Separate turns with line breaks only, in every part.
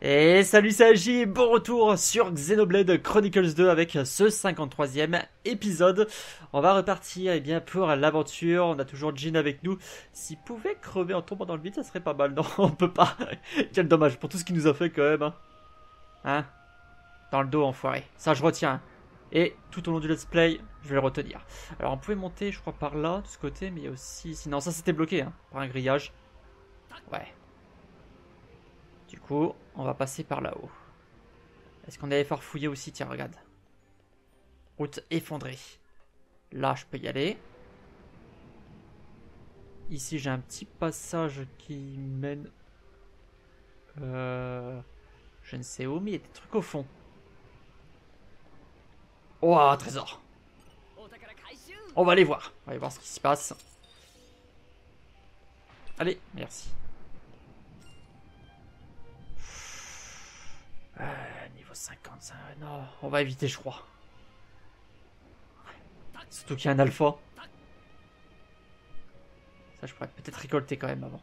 Et salut, c'est Agi, bon retour sur Xenoblade Chronicles 2 avec ce 53e épisode. On va repartir pour l'aventure, on a toujours Jean avec nous. S'il pouvait crever en tombant dans le vide, ça serait pas mal. Non, on peut pas. Quel dommage pour tout ce qu'il nous a fait quand même. Hein, dans le dos, enfoiré. Ça, je retiens. Et tout au long du let's play, je vais le retenir. Alors, on pouvait monter, je crois, par là, de ce côté, mais il y a aussi... Sinon, ça c'était bloqué, par un grillage. Ouais. Du coup, on va passer par là-haut. Est-ce qu'on allait farfouiller aussi? Tiens, regarde. Route effondrée. Là, je peux y aller. Ici, j'ai un petit passage qui mène... Je ne sais où, mais il y a des trucs au fond. Oh, un trésor. On va aller voir. On va aller voir ce qui se passe. Allez, merci. Niveau 55, non, on va éviter, je crois. Surtout qu'il y a un alpha. Ça, je pourrais peut-être récolter quand même avant.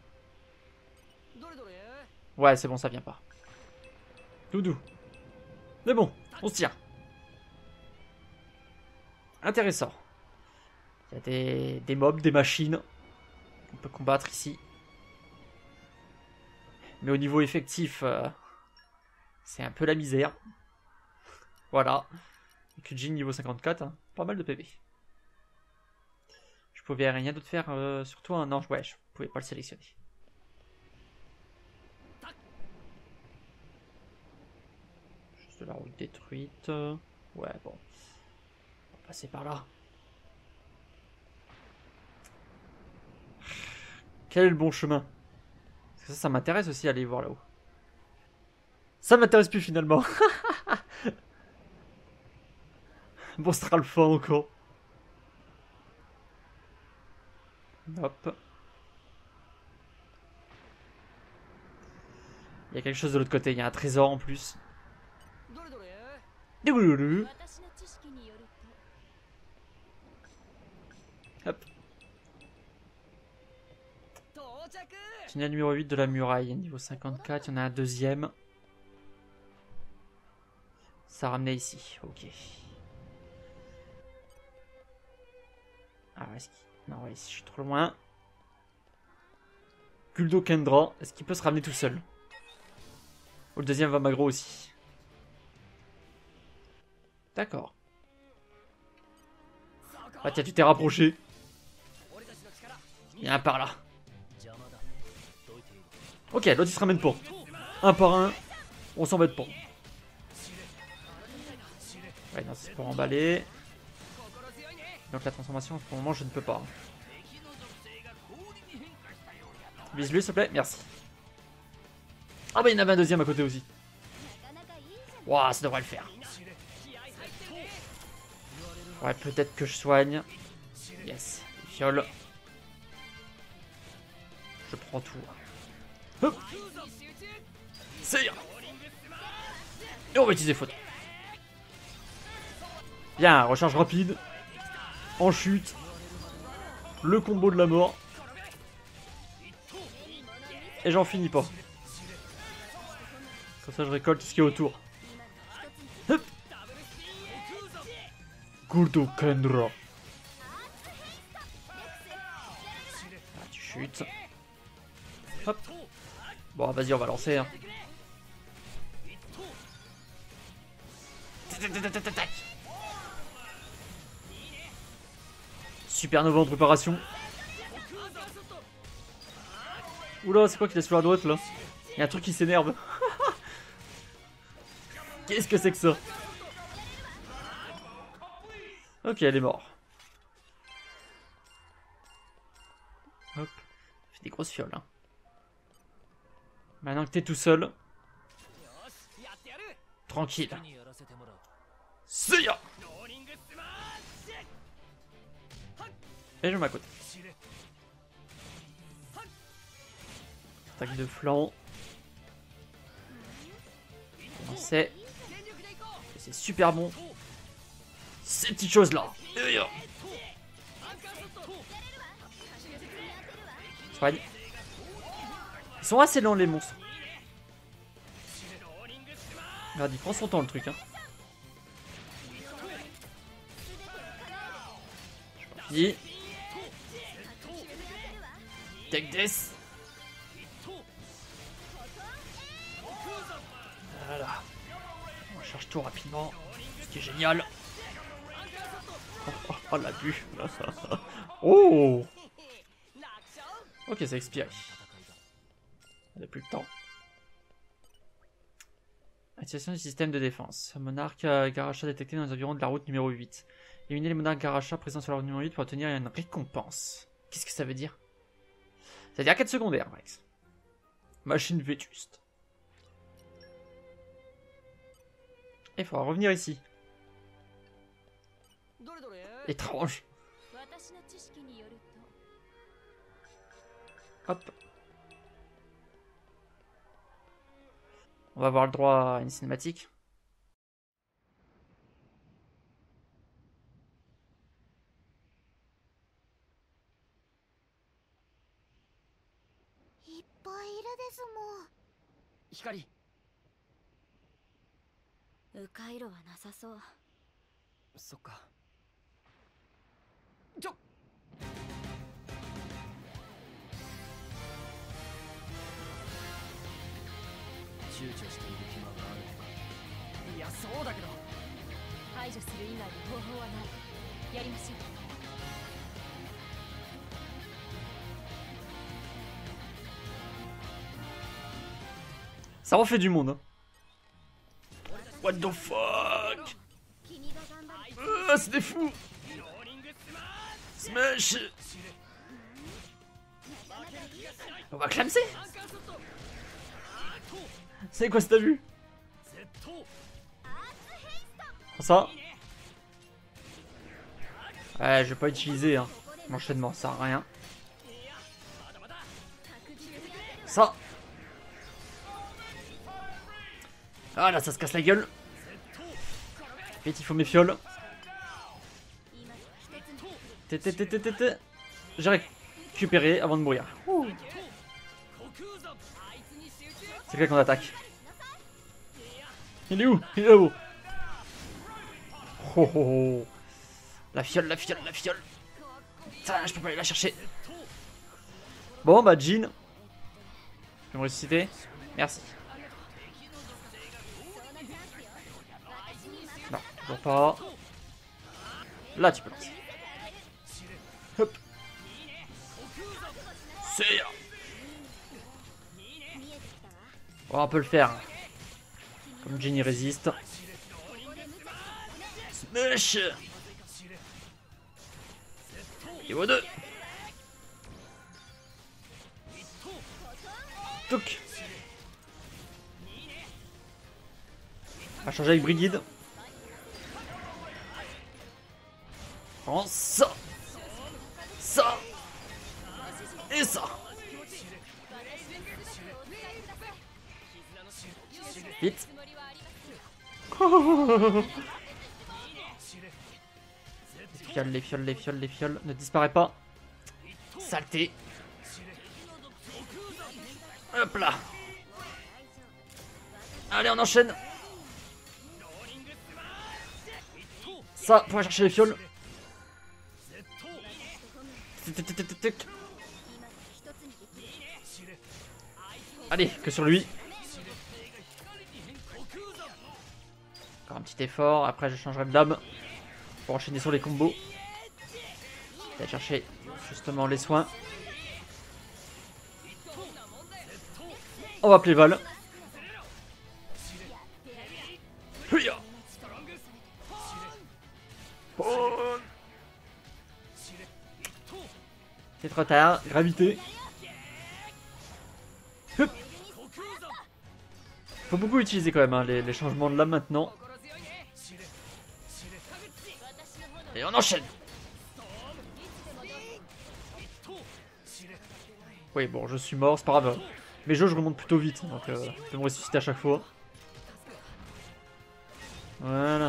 Ouais, c'est bon, ça vient pas. Doudou. Mais bon, on se tient. Intéressant. Il y a des mobs, des machines qu'on peut combattre ici. Mais au niveau effectif, c'est un peu la misère. Voilà. Et que Jean niveau 54, pas mal de PV. Je pouvais rien d'autre faire sur toi, non, ouais, je pouvais pas le sélectionner. Juste la route détruite. Ouais, bon. On va passer par là. Quel est le bon chemin? Parce que ça m'intéresse aussi aller voir là-haut. Ça m'intéresse plus finalement. Bon, ce sera le fin encore. Hop. Il y a quelque chose de l'autre côté, il y a un trésor en plus. Hop. Tunnel numéro 8 de la muraille, niveau 54, il y en a un deuxième. Ça ramenait ici, ok. Ah, est-ce qu'il... Non, ouais, ici, je suis trop loin. Guldo Kendra, est-ce qu'il peut se ramener tout seul? Ou le deuxième va magro aussi. D'accord. Ah tiens, tu t'es rapproché. Il y a un par là. Ok, l'autre il se ramène pas. Un par un, on s'embête pas. Ouais, non, c'est pour emballer. Donc la transformation, pour le moment, je ne peux pas. Vise-lui, s'il te plaît, merci. Ah bah il y en avait un deuxième à côté aussi. Waouh, ça devrait le faire. Ouais, peut-être que je soigne. Yes, fiole. Je prends tout. Hop. C'est. Et on va utiliser faute. Bien, recharge rapide. En chute. Le combo de la mort. Et j'en finis pas. Comme ça je récolte ce qui est autour. Hop. Guldo Kendra. Ah, tu chutes. Hop. Bon, vas-y, on va lancer. Supernova en préparation. Oula, c'est quoi qu'il est sur la droite là? Il y a un truc qui s'énerve. Qu'est-ce que c'est que ça? Ok, elle est morte. Hop. Fait des grosses fioles. Maintenant que t'es tout seul. Tranquille. C'est ya. Et je m'accote. Attaque de flanc. On sait. C'est super bon. Ces petites choses là. Soigne. Ils sont assez lents les monstres. Regarde, il prend son temps le truc. Hein. Je suis parti. Take this. Voilà. On charge tout rapidement. Ce qui est génial. Oh l'abus. Oh. Ok, ça expire. On n'a plus le temps. Activation du système de défense. Monarque Garacha détecté dans les environs de la route numéro 8. Éliminez les monarques Garacha présents sur la route numéro 8 pour obtenir une récompense. Qu'est-ce que ça veut dire? Ça veut dire 4 secondaires, Max. Machine vétuste. Il faudra revenir ici. Étrange. Hop. On va avoir le droit à une cinématique.
Hikari. 迂回路はなさそう。そっか。ちょ。躊躇している暇があるのか。いや、そうだけど。排除する以外に方法はない。やりましょう。
Ça refait du monde. Hein. What the fuck? C'est des fous. Smash. On va clamser. C'est quoi cette vue? Ça. Ouais, je vais pas utiliser hein. L'enchaînement, ça sert à rien. Ça. Ah là, ça se casse la gueule. Vite, il faut mes fioles. J'ai récupéré avant de mourir. C'est là qu'on attaque. Il est où? Il est là-haut. Oh, oh, oh. La fiole, la fiole, la fiole. Putain, je peux pas aller la chercher. Bon, bah, Jean. Je vais me ressusciter. Merci. Non, toujours pas. Là, tu peux lancer. Hop. C'est. Oh, on peut le faire. Comme Jean y résiste. Smash. Niveau 2. Touk. On va changer avec Brigide. Prends ça. Ça. Et ça. Vite. Les fioles, les fioles, les fioles, les fioles. Ne disparaît pas. Saleté. Hop là. Allez, on enchaîne. Ça, pour aller chercher les fioles. Allez, que sur lui. Encore un petit effort. Après, je changerai de dame pour enchaîner sur les combos. Je vais chercher justement les soins. On va appeler Val. C'est trop tard, gravité. Hup. Faut beaucoup utiliser quand même hein, les changements de lame maintenant. Et on enchaîne. Oui bon je suis mort, c'est pas grave. Mais je remonte plutôt vite, donc je peux me ressusciter à chaque fois. Voilà.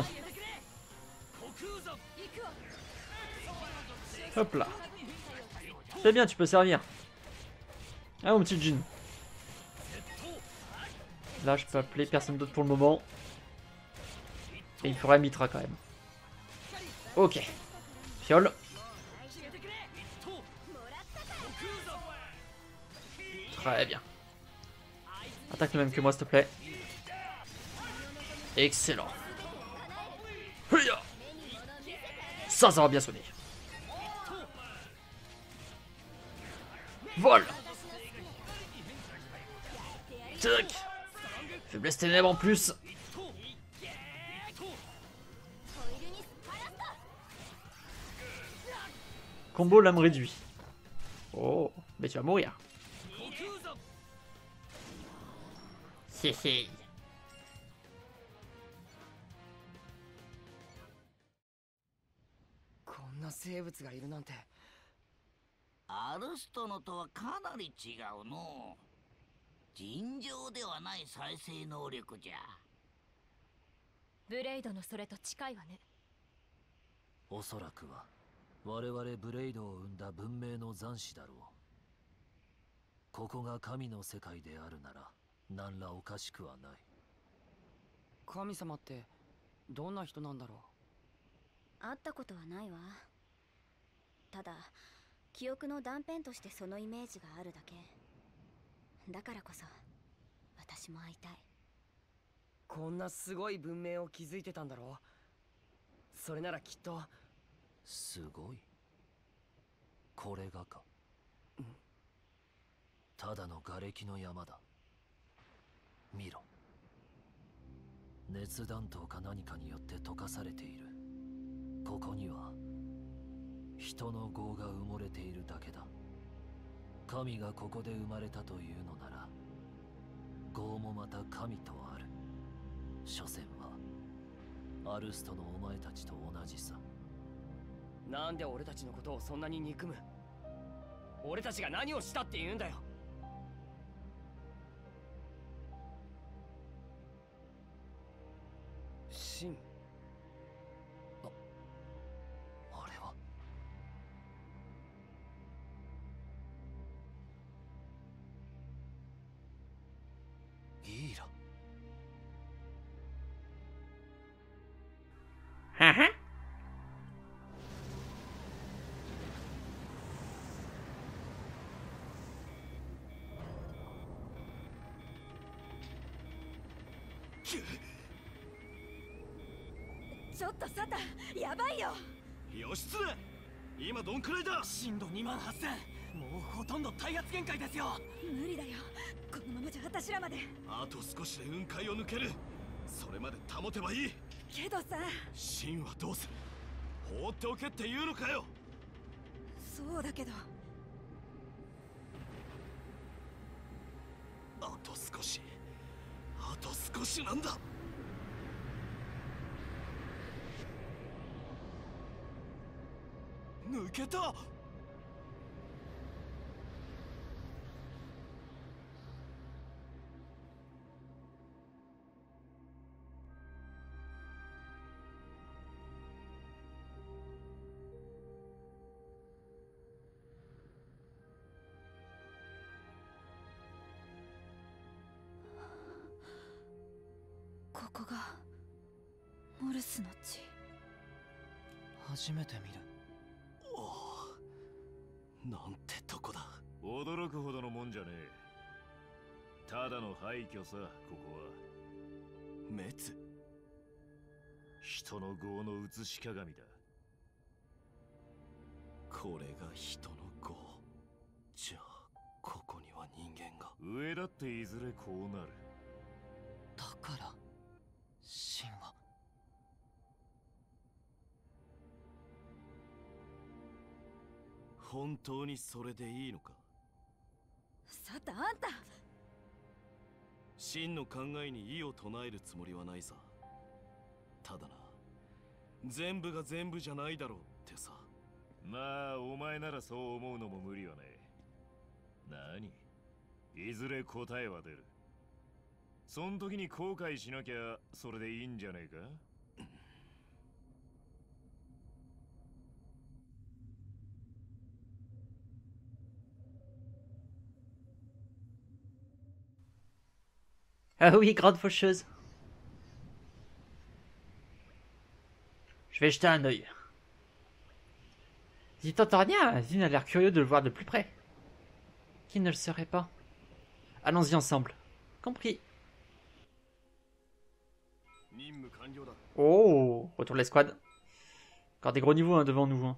Hop là. C'est bien, tu peux servir. Ah mon petit Jean. Là, je peux appeler personne d'autre pour le moment. Et il faudrait Mitra quand même. Ok. Fiole. Très bien. Attaque le même que moi, s'il te plaît. Excellent. Ça va bien sonner. Vol. Tac. Faiblesse ténèbres en plus. Combo lame réduit. Oh, mais tu vas mourir. Hehe.
こんな生物がいるなんて。
アルストのとはかなり違うの。尋常ではない再生能力じゃ。
ブレイドのそれと近いわね。
おそらくは我々ブレイドを生んだ文明の残滓だろう。ここが神の世界であるなら何らおかしくはない。
神様ってどんな人なんだろう。
会ったことはないわ。ただ記憶の断片としてそのイメージがあるだけ。だからこそ私も会いたい。
こんなすごい文明を築いてたんだろう。それならきっと。
すごい。これがか。ただの瓦礫の山だ。見ろ。熱弾頭か何かによって溶かされている。ここには人の業が埋もれているだけだ。神がここで生まれたというのなら業もまた神とある。所詮はアルストのお前たちと同じさ。
なんで俺たちのことをそんなに憎む。俺たちが何をしたって言うんだよ。シン。
あれはイーラ。
はは。
ちょっとサタやばいよ。
義経、今どんくらいだ。
震度2万8000。もうほとんど耐圧限界ですよ。
無理だよ。このままじゃ私らまで。
あと少しで雲海を抜ける。それまで保てばいい。
けどさ。
シンはどうする。放っておけって言うのかよ。
そうだけど。
あと少し。あと少しなんだ。抜けた。
ここがモルスの地。
初めて見る。
なんてとこだ。
驚くほどのもんじゃねえ。ただの廃墟さ、ここは。
滅。
人の業の映し鏡だ。
これが人の業。じゃあここには人間が。
上だっていずれこうなる。
だから神は。
本当にそれでいいのか。
サタあんた。
真の考えに異を唱えるつもりはないさ。ただな、全部が全部じゃないだろうってさ。
まあお前ならそう思うのも無理はねえ。何、いずれ答えは出る。そん時に後悔しなきゃそれでいいんじゃねえか。
Ah oui, grande faucheuse. Je vais jeter un œil. Si t'entends rien, Zin a l'air curieux de le voir de plus près. Qui ne le serait pas? Allons-y ensemble. Compris. Oh, retour de l'escouade. Encore des gros niveaux hein, devant nous. Hein.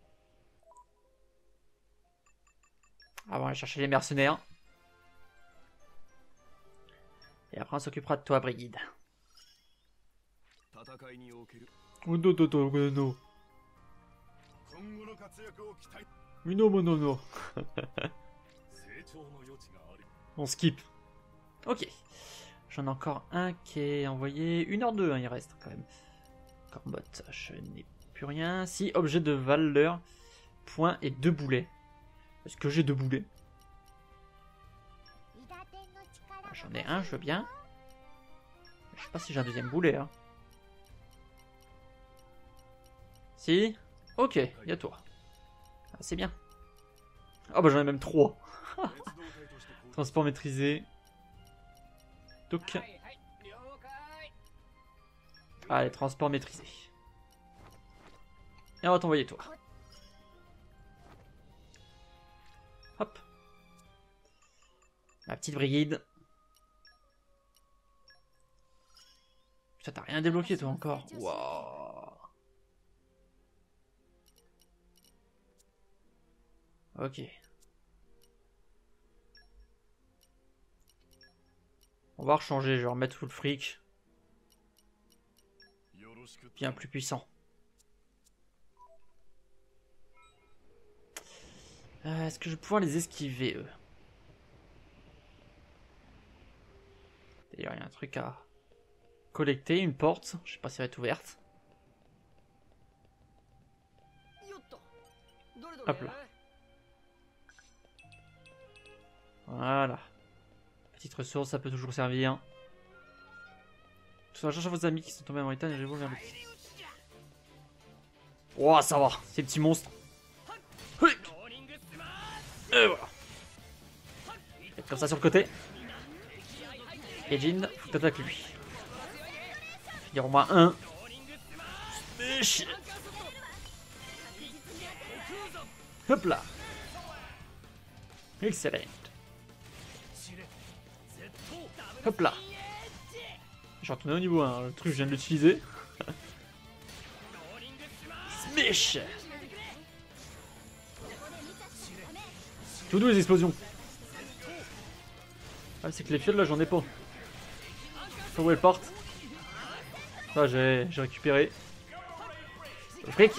Ah bon, on va chercher les mercenaires. Et après on s'occupera de toi, Brigide. Oh non, non, non, non, non. Mais non, non, non, non. On skip. Ok. J'en ai encore un qui est envoyé. 1h02, hein, il reste quand même. Corbotte, je n'ai plus rien. Si, objet de valeur. Point et 2 boulets. Est-ce que j'ai 2 boulets? J'en ai un, je veux bien. Je sais pas si j'ai un deuxième boulet. Hein. Si? Ok, il y a toi. Ah, c'est bien. Oh bah j'en ai même 3. Transport maîtrisé. Donc. Allez, transport maîtrisé. Et on va t'envoyer toi. Hop. Ma petite brigade. Putain, t'as rien débloqué toi encore. Waouh. Ok. On va rechanger, je vais remettre full fric. Bien plus puissant. Est-ce que je vais pouvoir les esquiver eux? D'ailleurs, il y a un truc à collecter, une porte. Je sais pas si elle va être ouverte. Hop là. Voilà. Petite ressource, ça peut toujours servir. Cherchez vos amis qui sont tombés en montagne et je vous vers le petit. Oh, ça va, ces petits monstres. Et voilà. Faites comme ça sur le côté. Et Jin, faut que t'attaques lui. Finir au moins un. Hop là. Excellent. Hop là. J'ai retourné au niveau 1, le truc je viens de l'utiliser. Smash. Tout doux les explosions. Ah, c'est que les fioles là j'en ai pas. Faut où elles partent. Ah, j'ai récupéré. Le fric.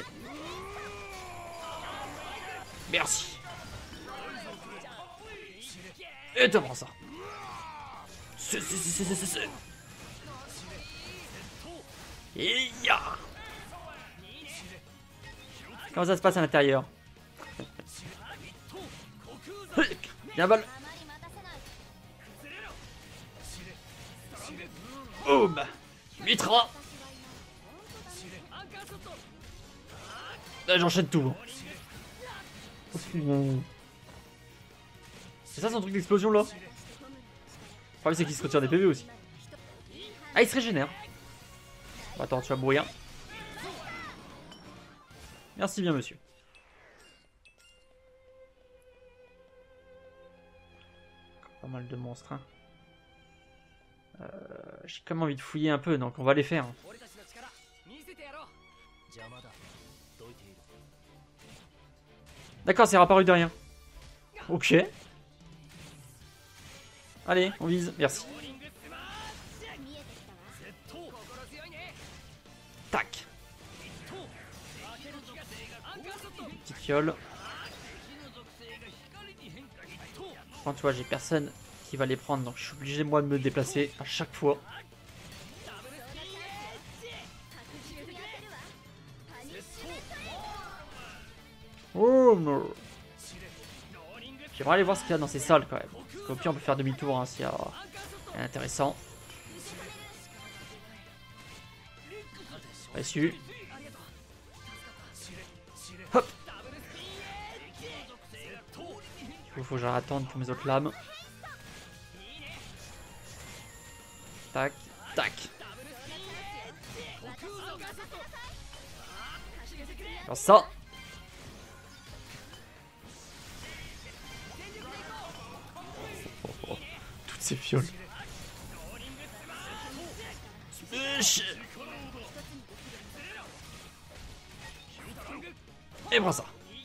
Merci. Et t'as prends ça. C'est. Et ya. Comment ça se passe à l'intérieur? Bien balle. Boum. Mitra. Là j'enchaîne tout. C'est ça son truc d'explosion là? Le problème c'est qu'il se retire des PV aussi. Ah il se régénère. Bon, attends tu vas mourir. Merci bien monsieur. Pas mal de monstres hein. J'ai quand même envie de fouiller un peu donc on va les faire. D'accord c'est réapparu de rien. Ok. Allez on vise, merci. Tac. Petite fiole. Quand tu vois j'ai personne qui va les prendre donc je suis obligé moi de me déplacer à chaque fois. Oh non. J'aimerais aller voir ce qu'il y a dans ces salles quand même. Parce qu'au pire on peut faire demi-tour hein, s'il y a rien d'intéressant. Reçu. Hop. Il faut que j'attende pour mes autres lames. Tac, tac. Alors ça. Toutes ces fioles. Et prends ça.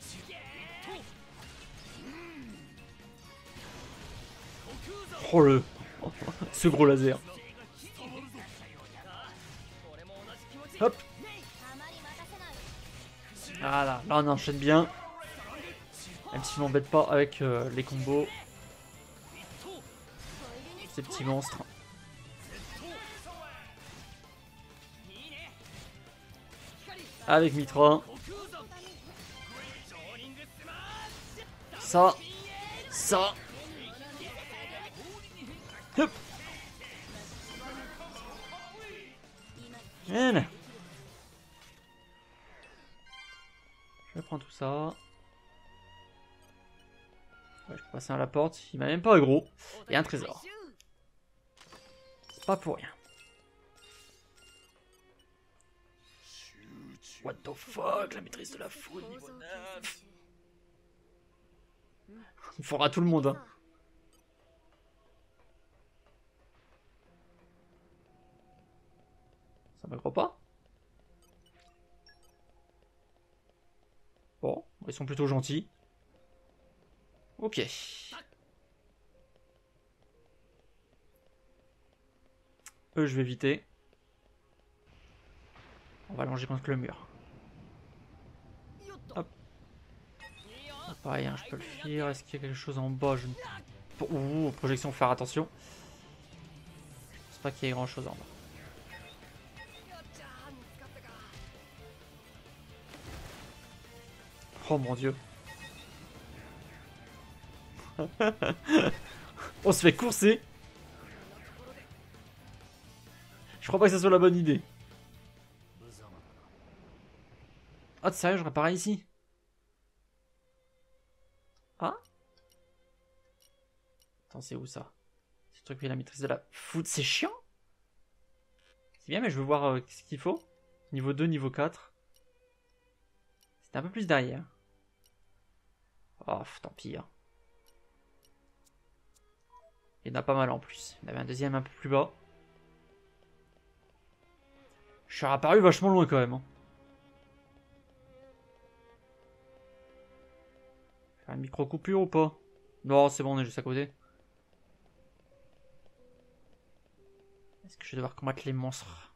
Oh le... ce gros laser. Hop. Voilà, là on enchaîne bien. Même si je m'embête pas avec les combos. Ces petits monstres. Avec Mitra. Ça. Ça. Hop. Voilà. Je prends tout ça. Ouais, je peux passer à la porte. Il m'a même pas aggro. Et un trésor. C'est pas pour rien. What the fuck, la maîtrise de la foudre niveau 9. Il faudra tout le monde, hein. Ça m'aggro pas. Bon, ils sont plutôt gentils. Ok. Eux, je vais éviter. On va longer contre le mur. Hop. Ah, pareil, hein, je peux le fuir. Est-ce qu'il y a quelque chose en bas? Ouh, projection, faire attention. Je pense pas qu'il y ait grand chose en bas. Oh mon dieu. On se fait courser. Je crois pas que ça soit la bonne idée. Ah, sérieux, je réparais ici? Ah? Attends, c'est où ça? Ce truc qui est la maîtrise de la foot, c'est chiant? C'est bien, mais je veux voir ce qu'il faut. Niveau 2, niveau 4. C'était un peu plus derrière. Oh, tant pis. Hein. Il y en a pas mal en plus. Il y en avait un deuxième un peu plus bas. Je suis apparu vachement loin quand même. Hein. Faire une micro coupure ou pas? Non, c'est bon, on est juste à côté. Est-ce que je vais devoir combattre les monstres?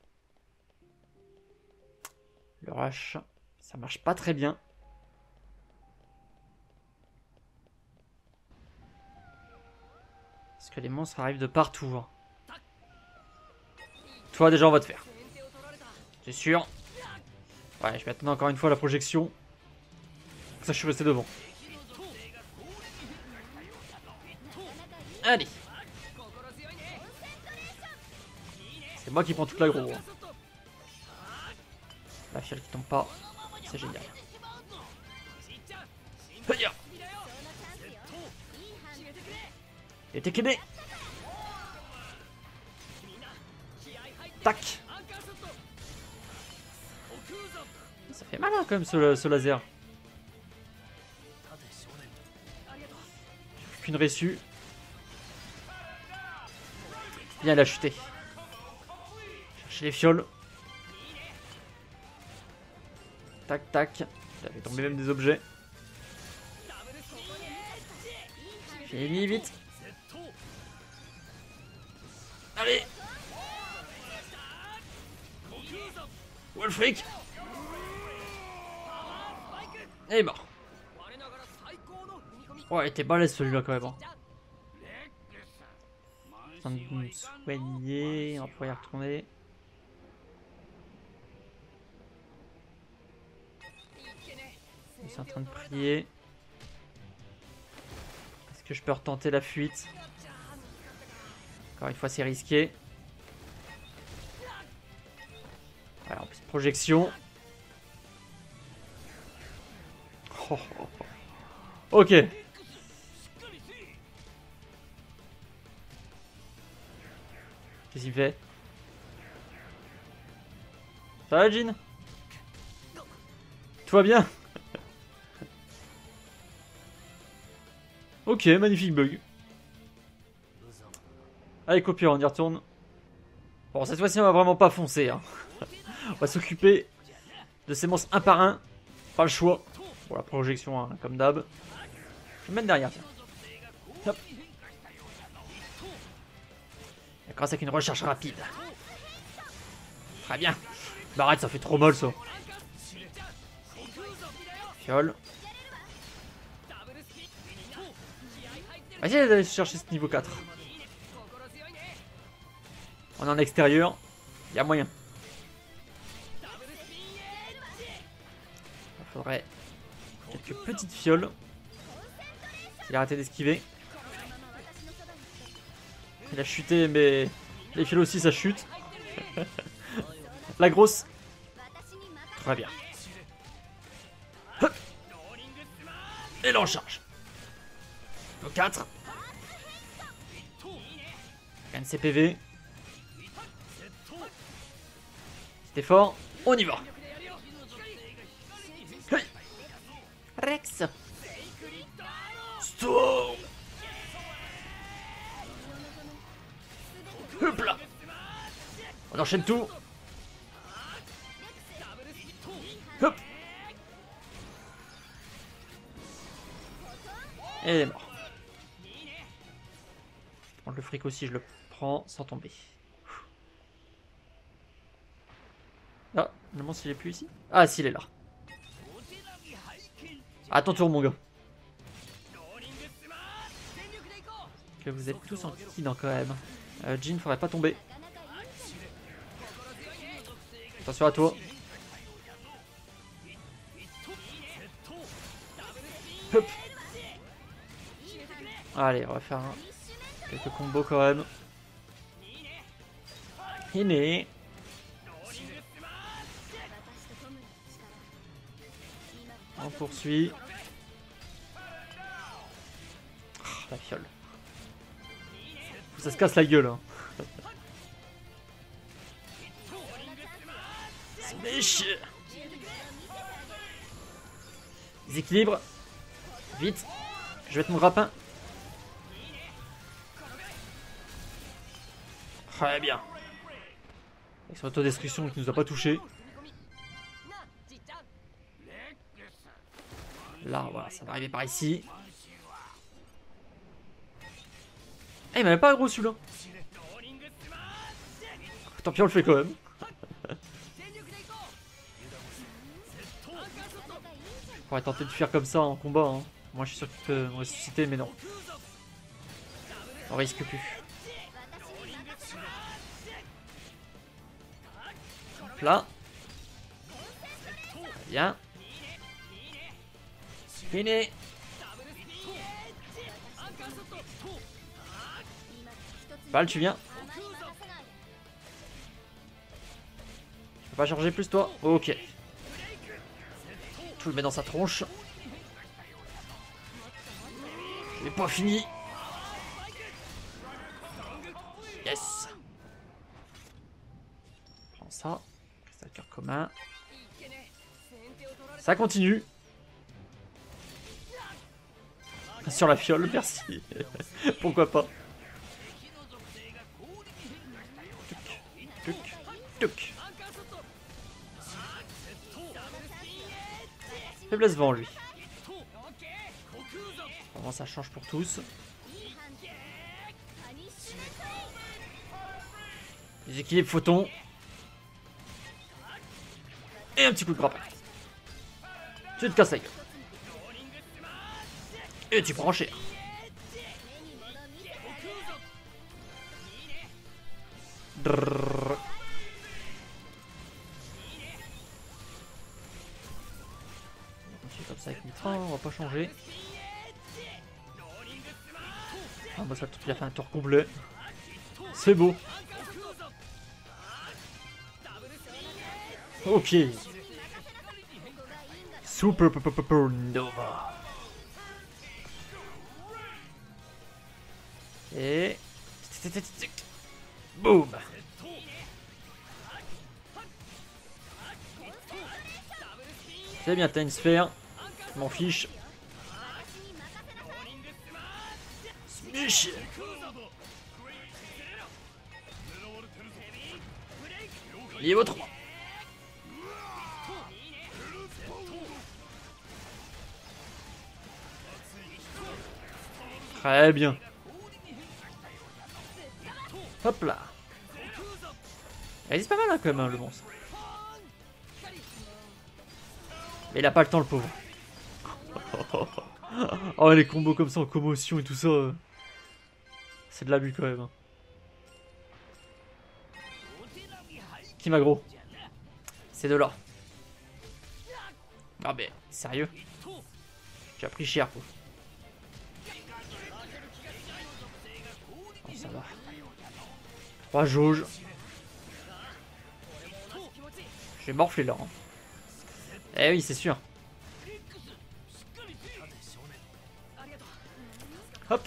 Le rush, ça marche pas très bien. Parce que les monstres arrivent de partout. Hein. Toi, déjà, on va te faire. C'est sûr. Ouais, je vais attendre encore une fois la projection. Ça, je suis resté devant. Allez. C'est moi qui prends toute l'aggro. Hein. La fiole qui tombe pas. C'est génial. Hiya. Et t'es kéné. Tac. Ça fait mal hein, quand même ce laser. J'ai qu'une reçue. Bien, il a chuté. Chercher les fioles. Tac, tac. Il avait tombé même des objets. Fini vite. Allez. Où est le fric? Il est mort. Ouais, il était balèze celui-là quand même. Hein. En train de me soigner, on va pouvoir y retourner. Je suis en train de prier. Est-ce que je peux retenter la fuite? Encore une fois, c'est risqué. Alors, petite projection. Oh, oh, oh. Ok. Qu'est-ce qu'il fait? Ça va, Jin? Tout va bien? Ok, magnifique bug. Allez, copier, on y retourne. Bon, cette fois-ci, on va vraiment pas foncer. Hein. On va s'occuper de ces monstres un par un. Pas le choix. Bon, la projection, hein, comme d'hab. Je vais me mettre derrière, tiens. Hop. Et grâce avec une recharge rapide. Très bien. Bah arrête, ça fait trop mal, ça. Fiole. Vas-y, d'aller chercher ce niveau 4. On est en extérieur. Il y a moyen. Il faudrait quelques petites fioles. Il a arrêté d'esquiver. Il a chuté, mais les fioles aussi, ça chute. La grosse. Très bien. Hop. Et là, on charge. Le 4. Gagne ses PV. C'était fort. On y va. Hey. Rex. Storm. Hop là. On enchaîne tout. Hop. Et il est mort. Le fric aussi, je le prends sans tomber. Ah, le monstre il est plus ici? Ah, si, il est là. À ton tour, mon gars. Que vous êtes tous en kikinant quand même. Jin, faudrait pas tomber. Attention à toi. Hop. Allez, on va faire quelques combos quand même. Hine. On poursuit. Oh, la fiole. Ça se casse la gueule. Hein. Smash. Déséquilibre. Vite. Je vais être mon grappin. Très bien. Avec son autodestruction qui nous a pas touché. Là, voilà, ça va arriver par ici. Eh, il m'avait pas aggro celui-là. Tant pis, on le fait quand même. On pourrait tenter de fuir comme ça en combat. Hein. Moi, je suis sûr qu'il peut me ressusciter, mais non. On risque plus. Hop là. Très bien. Fini. Val, tu viens. Tu peux pas charger plus toi? Ok. Tout le met dans sa tronche. Je n'ai pas fini. Yes. Prends ça. C'est un cœur commun. Ça continue. Sur la fiole, merci. Pourquoi pas. Tuc, tuc. Faiblesse vent lui. Vraiment ça change pour tous. Les équilibres photon. Et un petit coup de grappin. Tu te casses la gueule. Et tu prends cher. Drrr. On comme ça avec Mitra, on va pas changer. Ah bah ça il a fait un tour complet. C'est beau. Ok. Super Nova. Et Boum. C'est bien, t'as une sphère. Je m'en fiche. Smish. Niveau 3. Très bien. Hop là. Il résiste pas mal hein, quand même hein, le monstre. Mais il a pas le temps le pauvre. Oh les combos comme ça en commotion et tout ça. C'est de l'abus quand même. Hein. Qui m'a gros. C'est de l'or. Ah mais sérieux. J'ai appris cher quoi. Oh, ça va. 3 jauges. Je vais morfler là. Hein. Eh oui c'est sûr. Hop.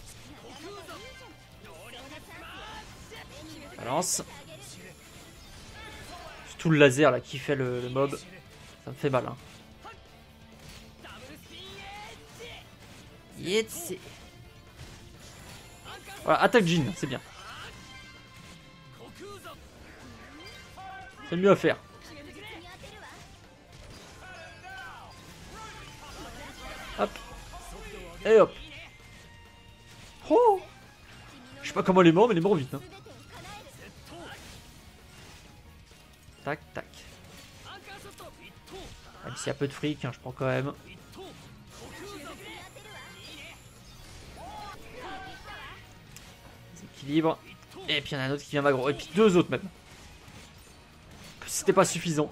Balance. C'est tout le laser là qui fait le mob. Ça me fait mal hein. Yetse. Voilà, attaque Jin, c'est bien. C'est mieux à faire. Hop. Et hop. Oh. Je sais pas comment elle est morte, mais elle est morte vite. Hein. Tac, tac. Même s'il y a peu de fric, hein, je prends quand même. Équilibre. Et puis il y en a un autre qui vient m'aggro. Et puis 2 autres même. C'était pas suffisant.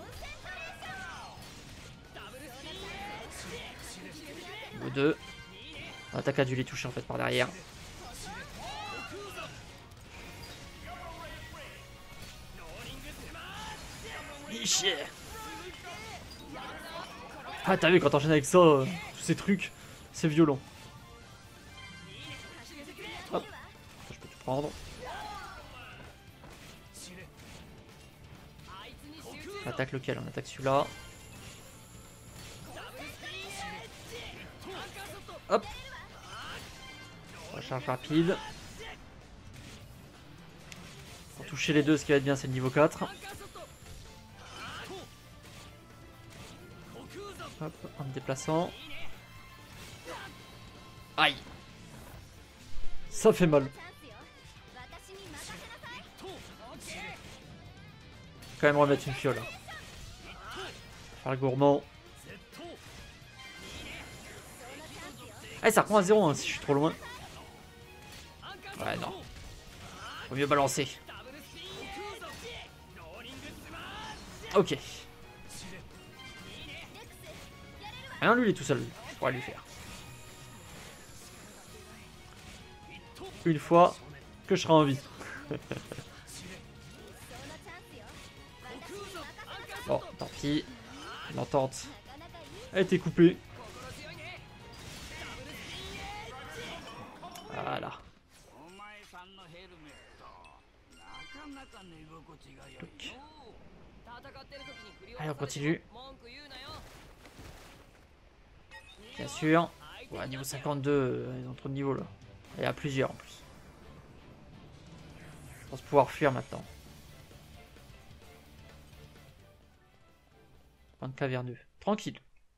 Niveau 2. L'attaque a dû les toucher en fait par derrière. Ah t'as vu quand t'enchaînes avec ça, tous ces trucs, c'est violent. Hop, je peux tout prendre. On attaque lequel? On attaque celui-là. Hop. Recharge rapide. Pour toucher les deux, ce qui va être bien, c'est le niveau 4. Hop, en me déplaçant. Aïe. Ça fait mal. Quand même remettre une fiole. Faire le gourmand. Ah, ça reprend à 0 hein, si je suis trop loin. Ouais, non. Faut mieux balancer. Ok. Ah non, lui il est tout seul. Je pourrais lui faire. Une fois que je serai en vie. Bon, tant pis. L'entente a été coupée. Voilà. Donc. Allez, on continue. Bien sûr. Ouais, niveau 52, ils ont trop de niveaux là. Il y a plusieurs en plus. Je pense pouvoir fuir maintenant. Point de caverneux. Tranquille.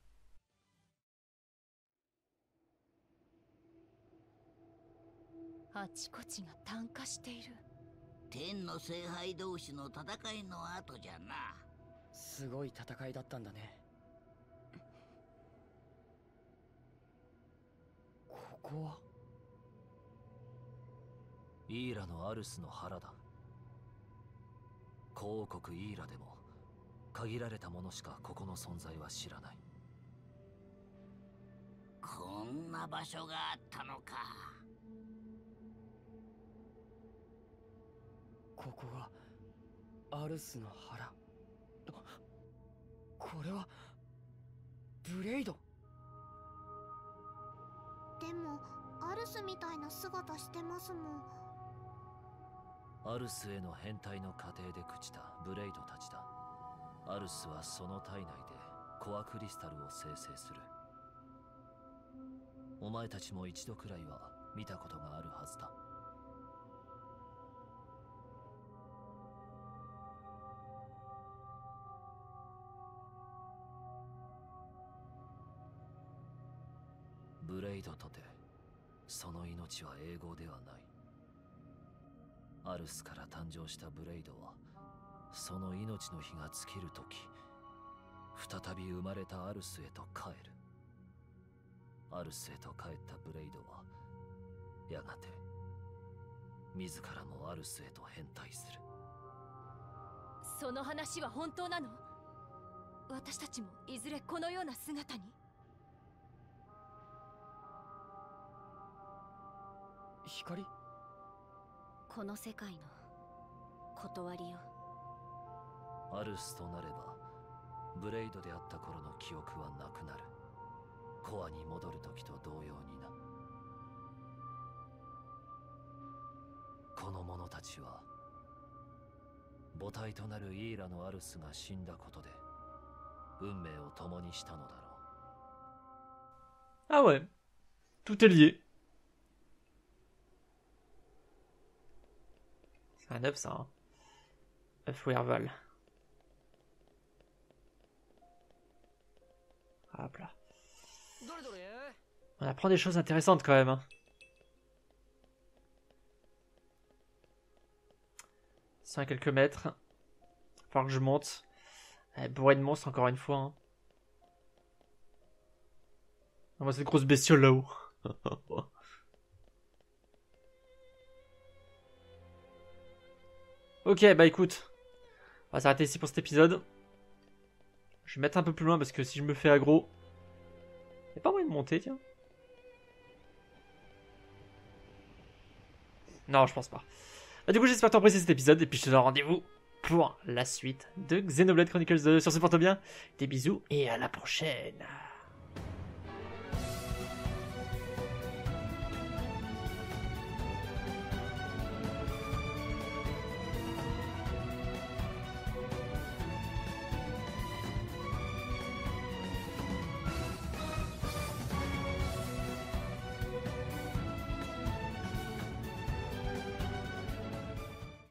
すごい戦いだったんだね。ここは
イーラのアルスの腹だ。皇国イーラでも限られた者しかここの存在は知らない。
こんな場所があったのか。
ここがアルスの腹。これはブレイド。
でもアルスみたいな姿してますもん。
アルスへの変態の過程で朽ちたブレイドたちだ。アルスはその体内でコアクリスタルを生成する。お前たちも一度くらいは見たことがあるはずだ。ブレイドとてその命は永劫ではない。アルスから誕生したブレイドはその命の火が尽きるとき再び生まれたアルスへと帰る。アルスへと帰ったブレイドはやがて自らもアルスへと変態する。
その話は本当なの？私たちもいずれこのような姿に？
光？
この世界の断りよ。
アルスとなればブレイドであった頃の記憶はなくなる。コアに戻る時と同様にな。この者たちは母体となるイーラのアルスが死んだことで運命を共にしたのだろう。
Ah ouais, tout est lié. C'est un œuf ça, hein. œuf Werval. Hop là. On apprend des choses intéressantes quand même, hein. 100 à quelques mètres. Il va falloir que je monte. Bourré de monstres encore une fois, hein. On voit cette grosse bestiole là-haut. Ok, bah écoute, on va s'arrêter ici pour cet épisode. Je vais mettre un peu plus loin parce que si je me fais aggro, il n'y a pas moyen de monter, tiens. Non, je pense pas. Bah, du coup, j'espère que t'as apprécié cet épisode et puis je te donne rendez-vous pour la suite de Xenoblade Chronicles 2. Sur ce, porte bien, des bisous et à la prochaine.